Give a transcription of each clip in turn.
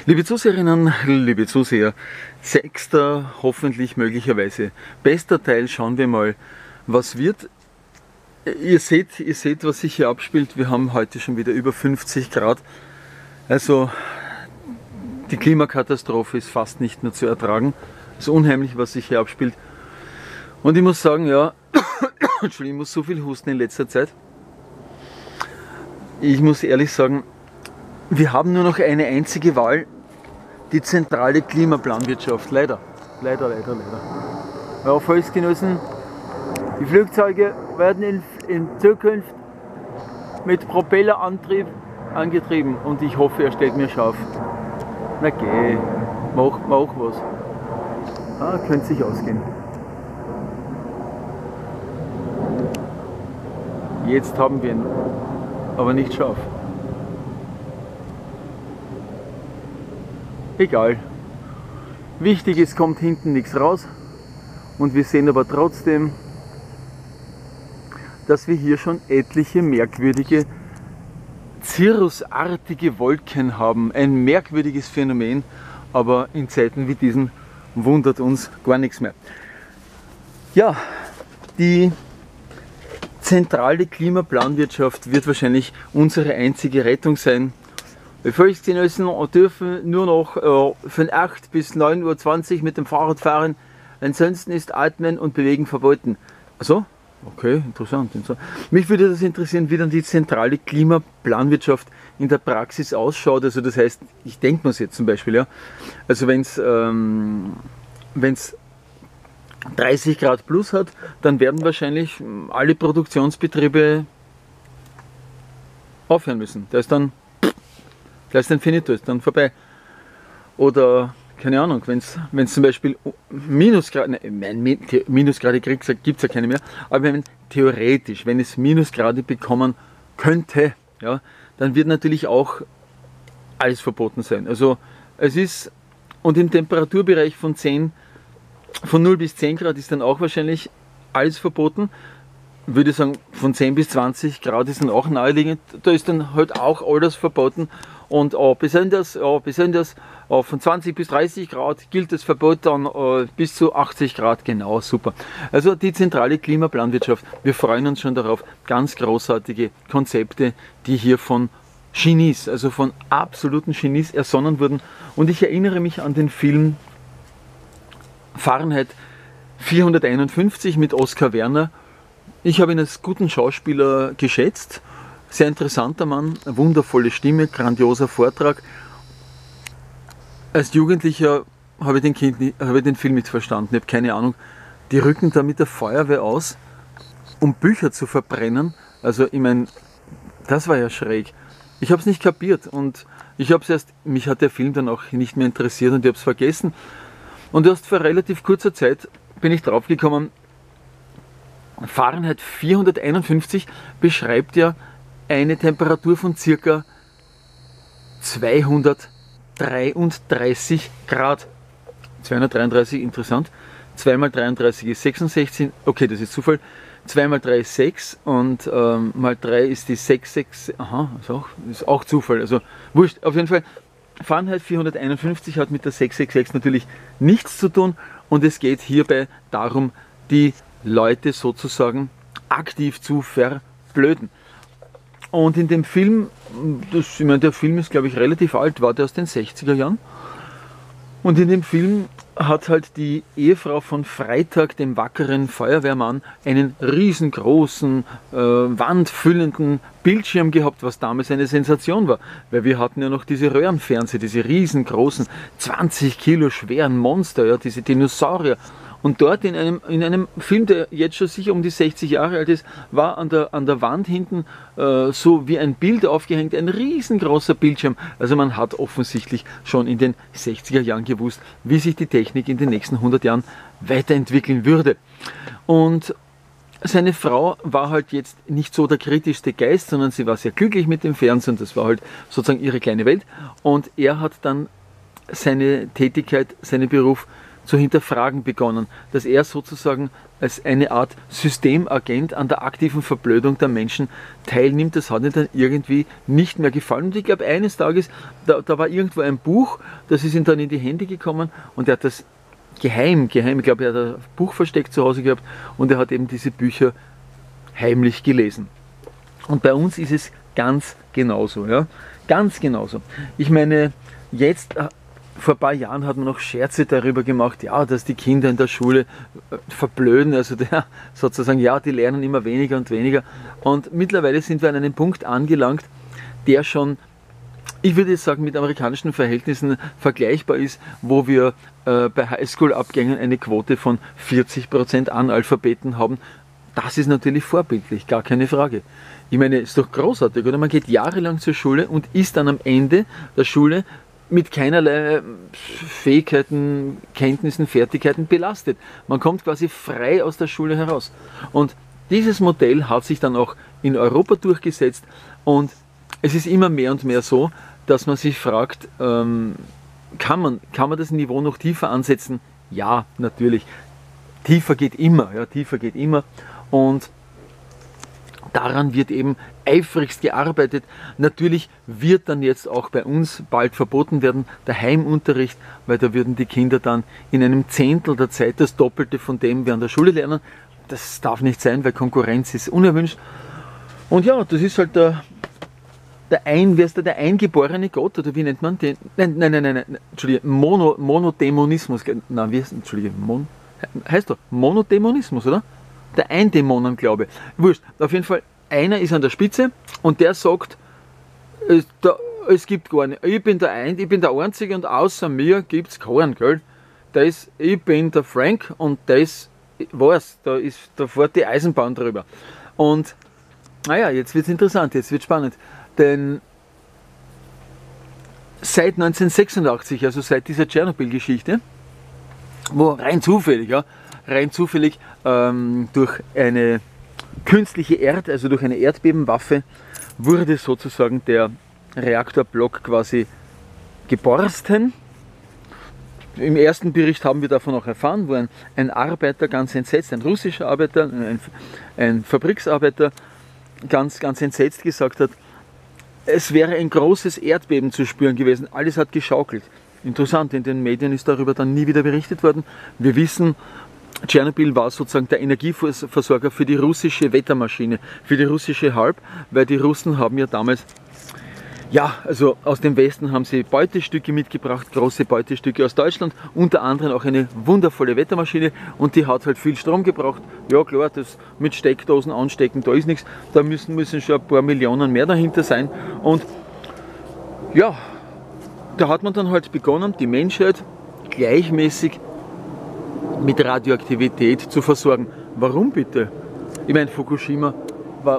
Liebe Zuseherinnen, liebe Zuseher, sechster, hoffentlich möglicherweise bester Teil, schauen wir mal, was wird. Ihr seht, was sich hier abspielt. Wir haben heute schon wieder über 50 Grad. Also die Klimakatastrophe ist fast nicht mehr zu ertragen. Es ist unheimlich, was sich hier abspielt. Und ich muss sagen, ja, Entschuldigung, ich muss so viel husten in letzter Zeit. Ich muss ehrlich sagen, wir haben nur noch eine einzige Wahl, die zentrale Klimaplanwirtschaft. Leider. Ja, Volksgenossen, die Flugzeuge werden in Zukunft mit Propellerantrieb angetrieben und ich hoffe, er stellt mir scharf. Na geh, mach was. Ah, könnte sich ausgehen. Jetzt haben wir ihn, aber nicht scharf. Egal. Wichtig ist, kommt hinten nichts raus und wir sehen aber trotzdem, dass wir hier schon etliche merkwürdige cirrusartige Wolken haben. Ein merkwürdiges Phänomen, aber in Zeiten wie diesen wundert uns gar nichts mehr. Ja, die zentrale Klimaplanwirtschaft wird wahrscheinlich unsere einzige Rettung sein. Die Volksgenossen dürfen nur noch von 8 bis 9:20 Uhr mit dem Fahrrad fahren, ansonsten ist Atmen und Bewegen verboten. Also, okay, interessant. Mich würde das interessieren, wie dann die zentrale Klimaplanwirtschaft in der Praxis ausschaut. Also das heißt, ich denke mir es jetzt zum Beispiel, ja, also wenn es 30 Grad plus hat, dann werden wahrscheinlich alle Produktionsbetriebe aufhören müssen. Da ist dann finito, ist dann vorbei. Oder, keine Ahnung, wenn es zum Beispiel Minusgrade, Minusgrade gibt es ja keine mehr, aber theoretisch, wenn es Minusgrade bekommen könnte, ja, dann wird natürlich auch alles verboten sein. Also es ist, und im Temperaturbereich von 0 bis 10 Grad ist dann auch wahrscheinlich alles verboten. Würde ich sagen, von 10 bis 20 Grad ist dann auch naheliegend, da ist dann halt auch alles verboten. Und besonders von 20 bis 30 Grad gilt das Verbot dann bis zu 80 Grad, genau, super. Also die zentrale Klimaplanwirtschaft, wir freuen uns schon darauf, ganz großartige Konzepte, die hier von Genies, also von absoluten Genies ersonnen wurden. Und ich erinnere mich an den Film Fahrenheit 451 mit Oskar Werner. Ich habe ihn als guten Schauspieler geschätzt. Sehr interessanter Mann, wundervolle Stimme, grandioser Vortrag. Als Jugendlicher habe ich den Film nicht verstanden, ich habe keine Ahnung. Die rücken da mit der Feuerwehr aus, um Bücher zu verbrennen. Also ich meine, das war ja schräg. Ich habe es nicht kapiert und mich hat der Film dann auch nicht mehr interessiert und ich habe es vergessen. Und erst vor relativ kurzer Zeit bin ich drauf gekommen, Fahrenheit 451 beschreibt ja eine Temperatur von ca. 233 Grad. 233, interessant. 2 mal 33 ist 66, okay, das ist Zufall. 2 mal 3 ist 6 und mal 3 ist die 66, aha, ist auch Zufall, also wurscht. Auf jeden Fall, Fahrenheit 451 hat mit der 666 natürlich nichts zu tun und es geht hierbei darum, die Leute sozusagen aktiv zu verblöden. Und in dem Film, ich meine, der Film ist glaube ich relativ alt, war der aus den 60er Jahren. Und in dem Film hat halt die Ehefrau von Freitag, dem wackeren Feuerwehrmann, einen riesengroßen, wandfüllenden Bildschirm gehabt, was damals eine Sensation war. Weil wir hatten ja noch diese Röhrenfernseher, diese riesengroßen, 20 Kilo schweren Monster, ja, diese Dinosaurier. Und dort in einem Film, der jetzt schon sicher um die 60 Jahre alt ist, war an der Wand hinten so wie ein Bild aufgehängt, ein riesengroßer Bildschirm. Also man hat offensichtlich schon in den 60er Jahren gewusst, wie sich die Technik in den nächsten 100 Jahren weiterentwickeln würde. Und seine Frau war halt jetzt nicht so der kritischste Geist, sondern sie war sehr glücklich mit dem Fernsehen, das war halt sozusagen ihre kleine Welt. Und er hat dann seine Tätigkeit, seinen Beruf zu hinterfragen begonnen, dass er sozusagen als eine Art Systemagent an der aktiven Verblödung der Menschen teilnimmt. Das hat ihm dann irgendwie nicht mehr gefallen. Und ich glaube, eines Tages, da war irgendwo ein Buch, das ist ihm dann in die Hände gekommen und er hat das geheim, ich glaube, er hat ein Buch versteckt zu Hause gehabt und er hat eben diese Bücher heimlich gelesen. Und bei uns ist es ganz genauso, ja, ganz genauso. Ich meine, jetzt, vor ein paar Jahren hat man noch Scherze darüber gemacht, ja, dass die Kinder in der Schule verblöden, also sozusagen, ja, die lernen immer weniger und weniger. Und mittlerweile sind wir an einem Punkt angelangt, der schon, ich würde jetzt sagen, mit amerikanischen Verhältnissen vergleichbar ist, wo wir bei Highschool-Abgängen eine Quote von 40% Analphabeten haben. Das ist natürlich vorbildlich, gar keine Frage. Ich meine, ist doch großartig, oder? Man geht jahrelang zur Schule und ist dann am Ende der Schule mit keinerlei Fähigkeiten, Kenntnissen, Fertigkeiten belastet. Man kommt quasi frei aus der Schule heraus. Und dieses Modell hat sich dann auch in Europa durchgesetzt und es ist immer mehr und mehr so, dass man sich fragt, kann man das Niveau noch tiefer ansetzen? Ja, natürlich. Tiefer geht immer, ja, tiefer geht immer. Und daran wird eben eifrigst gearbeitet. Natürlich wird dann jetzt auch bei uns bald verboten werden der Heimunterricht, weil da würden die Kinder dann in einem Zehntel der Zeit das Doppelte von dem wir an der Schule lernen. Das darf nicht sein, weil Konkurrenz ist unerwünscht. Und ja, das ist halt der eingeborene Gott, oder wie nennt man den? Nein, Entschuldige, Monodämonismus. Nein, wie heißt, Entschuldige, heißt doch Monodämonismus, oder? Der Eindämonenglaube. Wurscht, auf jeden Fall, einer ist an der Spitze und der sagt, es gibt gar nicht, ich bin der Einzige und außer mir gibt es keinen, gell? Ich bin der Frank und das war's, da fährt die Eisenbahn drüber. Und naja, jetzt wird es interessant, jetzt wird es spannend, denn seit 1986, also seit dieser Tschernobyl-Geschichte, wo rein zufällig durch eine künstliche also durch eine Erdbebenwaffe, wurde sozusagen der Reaktorblock quasi geborsten. Im ersten Bericht haben wir davon auch erfahren, wo ein Arbeiter ganz entsetzt, ein russischer Arbeiter, ein Fabriksarbeiter, ganz entsetzt gesagt hat, es wäre ein großes Erdbeben zu spüren gewesen, alles hat geschaukelt. Interessant, in den Medien ist darüber dann nie wieder berichtet worden. Wir wissen, Tschernobyl war sozusagen der Energieversorger für die russische Wettermaschine, für die russische Halb, weil die Russen haben ja damals, ja, also aus dem Westen haben sie Beutestücke mitgebracht, große Beutestücke aus Deutschland, unter anderem auch eine wundervolle Wettermaschine und die hat halt viel Strom gebraucht. Ja klar, das mit Steckdosen anstecken, da ist nichts, da müssen schon ein paar Millionen mehr dahinter sein und ja, da hat man dann halt begonnen, die Menschheit gleichmäßig mit Radioaktivität zu versorgen. Warum bitte? Ich meine, Fukushima war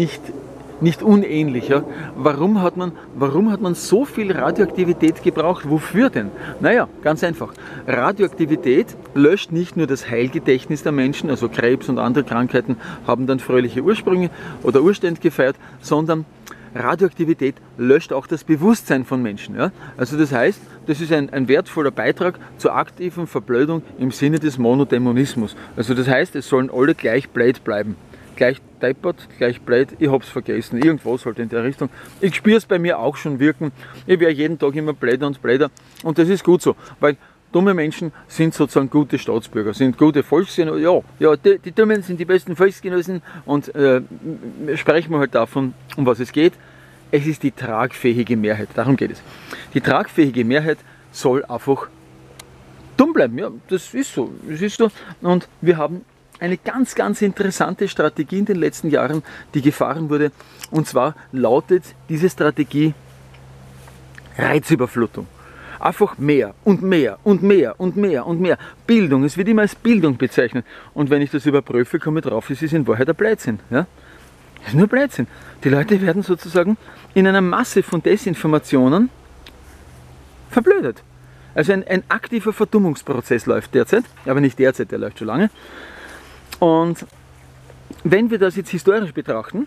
nicht unähnlich. Ja? Warum hat man so viel Radioaktivität gebraucht? Wofür denn? Naja, ganz einfach. Radioaktivität löscht nicht nur das Heilgedächtnis der Menschen, also Krebs und andere Krankheiten haben dann fröhliche Ursprünge oder Urstände gefeiert, sondern Radioaktivität löscht auch das Bewusstsein von Menschen. Ja? Also das heißt, das ist ein wertvoller Beitrag zur aktiven Verblödung im Sinne des Monodämonismus. Also das heißt, es sollen alle gleich blöd bleiben. Gleich deppert, gleich blöd, ich hab's vergessen, irgendwo sollte in der Richtung. Ich spüre es bei mir auch schon wirken. Ich werde jeden Tag immer blöder und blöder und das ist gut so, weil dumme Menschen sind sozusagen gute Staatsbürger, sind gute Volksgenossen, ja, die Dummen sind die besten Volksgenossen und sprechen wir halt davon, um was es geht. Es ist die tragfähige Mehrheit, darum geht es. Die tragfähige Mehrheit soll einfach dumm bleiben, ja, das ist so. Und wir haben eine ganz interessante Strategie in den letzten Jahren, die gefahren wurde, und zwar lautet diese Strategie Reizüberflutung. Einfach mehr und mehr und mehr und mehr und mehr. Bildung, es wird immer als Bildung bezeichnet. Und wenn ich das überprüfe, komme ich drauf, es ist in Wahrheit ein Blödsinn. Ja? Es ist nur Blödsinn. Die Leute werden sozusagen in einer Masse von Desinformationen verblödet. Also ein aktiver Verdummungsprozess läuft derzeit, aber nicht derzeit, der läuft schon lange. Und wenn wir das jetzt historisch betrachten,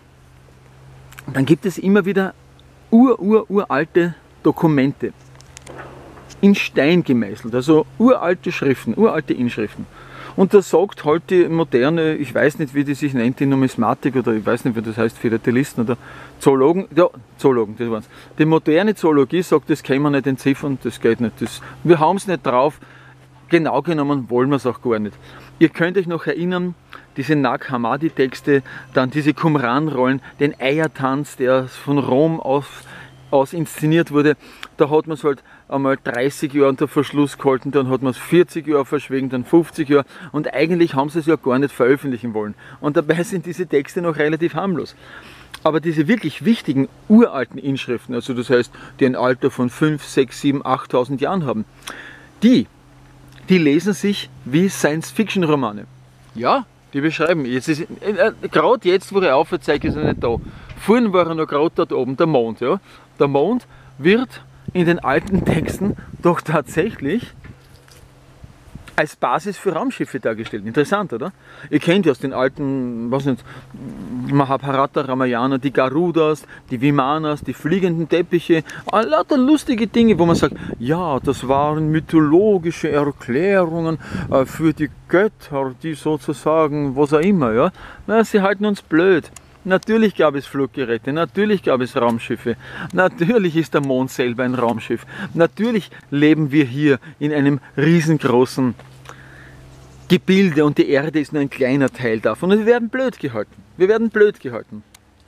dann gibt es immer wieder uralte Dokumente. in Stein gemeißelt, also uralte Schriften, uralte Inschriften. Und da sagt halt die moderne, ich weiß nicht, wie die sich nennt, die Numismatik, oder ich weiß nicht, wie das heißt, Philatelisten oder Zoologen, ja, Zoologen, das war's. Die moderne Zoologie sagt, das können wir nicht entziffern, das geht nicht, wir haben es nicht drauf, genau genommen wollen wir es auch gar nicht. Ihr könnt euch noch erinnern, diese Nag Hammadi-Texte, dann diese Qumran-Rollen, den Eiertanz, der von Rom aus inszeniert wurde, da hat man es halt einmal 30 Jahre unter Verschluss gehalten, dann hat man es 40 Jahre verschwiegen, dann 50 Jahre und eigentlich haben sie es ja gar nicht veröffentlichen wollen. Und dabei sind diese Texte noch relativ harmlos. Aber diese wirklich wichtigen uralten Inschriften, also das heißt, die ein Alter von 5, 6, 7, 8.000 Jahren haben, die lesen sich wie Science-Fiction-Romane. Ja, die beschreiben, gerade jetzt, wo ich aufzeige, ist er nicht da. Vorhin war er noch gerade dort oben, der Mond. Ja? Der Mond wird in den alten Texten doch tatsächlich als Basis für Raumschiffe dargestellt. Interessant, oder? Ihr kennt ja aus den alten, was nicht, Mahabharata, Ramayana, die Garudas, die Vimanas, die fliegenden Teppiche, lauter lustige Dinge, wo man sagt, ja, das waren mythologische Erklärungen für die Götter, die sozusagen, was auch immer, ja. Na, sie halten uns blöd. Natürlich gab es Fluggeräte, natürlich gab es Raumschiffe, natürlich ist der Mond selber ein Raumschiff, natürlich leben wir hier in einem riesengroßen Gebilde und die Erde ist nur ein kleiner Teil davon und wir werden blöd gehalten. Wir werden blöd gehalten.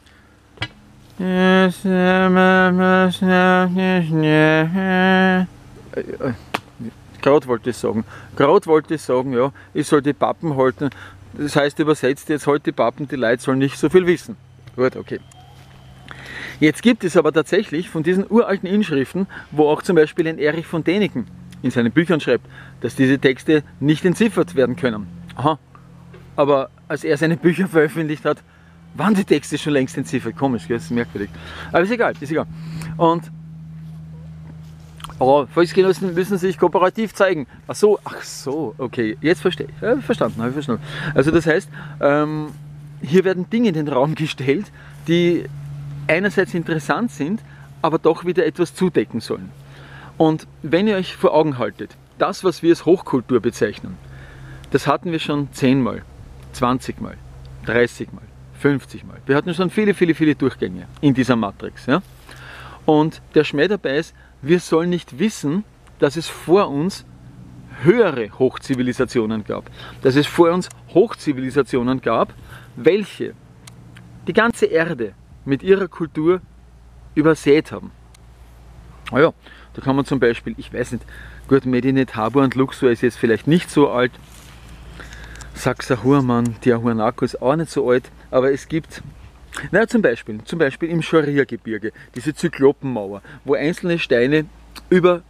Gerade wollte ich sagen, ja, ich soll die Pappen halten. Das heißt übersetzt jetzt halt die Pappen, die Leute sollen nicht so viel wissen. Gut, okay. Jetzt gibt es aber tatsächlich von diesen uralten Inschriften, wo auch zum Beispiel ein Erich von Däniken in seinen Büchern schreibt, dass diese Texte nicht entziffert werden können. Aha. Aber als er seine Bücher veröffentlicht hat, waren die Texte schon längst entziffert. Komisch, gell? Das ist merkwürdig. Aber ist egal, ist egal. Und Volksgenossen müssen sich kooperativ zeigen. Ach so, okay, jetzt verstehe ich. Ja, verstanden, habe ich verstanden. Also das heißt, hier werden Dinge in den Raum gestellt, die einerseits interessant sind, aber doch wieder etwas zudecken sollen. Und wenn ihr euch vor Augen haltet, das, was wir als Hochkultur bezeichnen, das hatten wir schon 10 Mal, 20 Mal, 30 Mal, 50 Mal. Wir hatten schon viele, viele, viele Durchgänge in dieser Matrix. Ja? Und der Schmäh dabei ist, wir sollen nicht wissen, dass es vor uns höhere Hochzivilisationen gab. Dass es vor uns Hochzivilisationen gab, welche die ganze Erde mit ihrer Kultur übersät haben. Naja, da kann man zum Beispiel, ich weiß nicht, gut, Medinet Habu und Luxor ist jetzt vielleicht nicht so alt, Sacsayhuaman, Tiahuanaco ist auch nicht so alt, aber es gibt, naja, zum Beispiel im Schoria-Gebirge, diese Zyklopenmauer, wo einzelne Steine über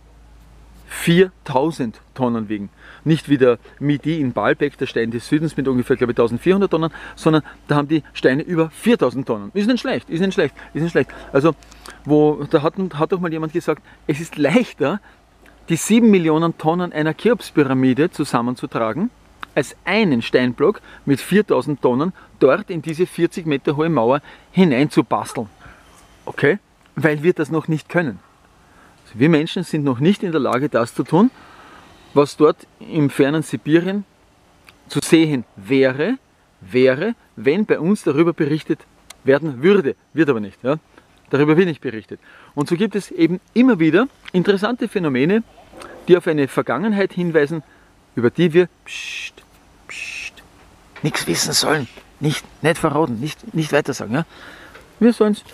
4000 Tonnen wiegen. Nicht wie der Midi in Baalbek, der Stein des Südens mit ungefähr, glaube ich, 1400 Tonnen, sondern da haben die Steine über 4000 Tonnen. Ist nicht schlecht, ist nicht schlecht, ist nicht schlecht. Also, da hat doch mal jemand gesagt, es ist leichter, die 7 Millionen Tonnen einer Cheops-Pyramide zusammenzutragen, als einen Steinblock mit 4000 Tonnen dort in diese 40 Meter hohe Mauer hineinzubasteln. Okay? Weil wir das noch nicht können. Also wir Menschen sind noch nicht in der Lage, das zu tun, was dort im fernen Sibirien zu sehen wäre, wenn bei uns darüber berichtet werden würde. Wird aber nicht. Ja? Darüber wird nicht berichtet. Und so gibt es eben immer wieder interessante Phänomene, die auf eine Vergangenheit hinweisen, über die wir nichts wissen sollen, nicht verraten, nicht weiter sagen. Ja? Wir sollen es.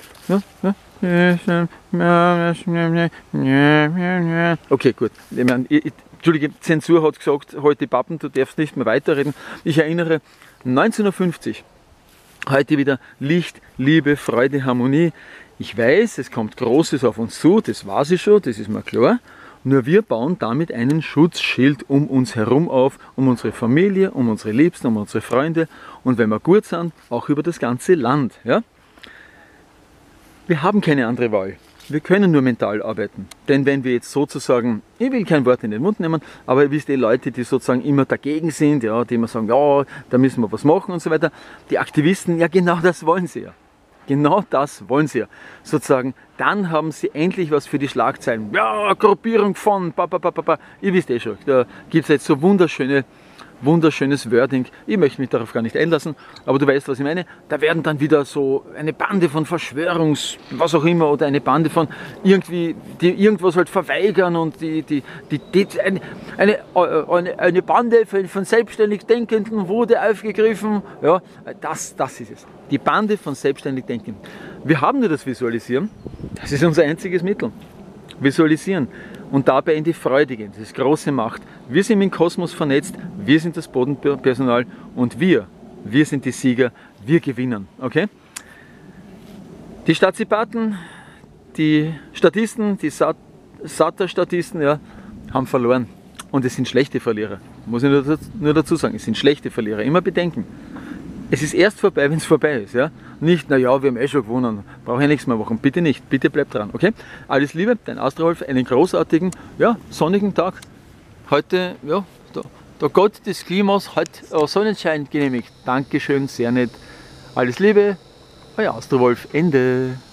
Okay, gut. Entschuldige, Zensur hat gesagt, heute Pappen, du darfst nicht mehr weiterreden. Ich erinnere, 1950, heute wieder Licht, Liebe, Freude, Harmonie. Ich weiß, es kommt Großes auf uns zu, das weiß ich schon, das ist mir klar. Nur wir bauen damit einen Schutzschild um uns herum auf, um unsere Familie, um unsere Liebsten, um unsere Freunde und wenn wir gut sind, auch über das ganze Land. Ja? Wir haben keine andere Wahl. Wir können nur mental arbeiten. Denn wenn wir jetzt sozusagen, ich will kein Wort in den Mund nehmen, aber ihr wisst, die Leute, die sozusagen immer dagegen sind, ja, die immer sagen, ja, da müssen wir was machen und so weiter, die Aktivisten, ja genau das wollen sie ja. Genau das wollen sie ja. Sozusagen, dann haben sie endlich was für die Schlagzeilen. Ja, Gruppierung von, Ihr wisst eh schon, da gibt es jetzt so wunderschönes Wording. Ich möchte mich darauf gar nicht einlassen, aber du weißt, was ich meine. Da werden dann wieder so eine Bande von was auch immer, oder eine Bande von irgendwie, die irgendwas halt verweigern und eine Bande von selbstständig Denkenden wurde aufgegriffen. Ja, das ist es. Die Bande von selbstständig Denkenden. Wir haben nur das Visualisieren. Das ist unser einziges Mittel. Visualisieren. Und dabei in die Freude gehen, das ist große Macht. Wir sind im Kosmos vernetzt, wir sind das Bodenpersonal und wir sind die Sieger, wir gewinnen. Okay? Die Staatsipaten, die Statisten, die Sata-Statisten, ja, haben verloren. Und es sind schlechte Verlierer. Muss ich nur dazu sagen, es sind schlechte Verlierer. Immer bedenken. Es ist erst vorbei, wenn es vorbei ist. Ja? Nicht, naja, wir haben eh schon gewonnen, brauche ich nichts mehr machen. Bitte nicht, bitte bleib dran. Okay? Alles Liebe, dein Astrowolf, einen großartigen, ja, sonnigen Tag. Heute, ja, der Gott des Klimas hat Sonnenschein genehmigt. Dankeschön, sehr nett. Alles Liebe, euer Astrowolf, Ende.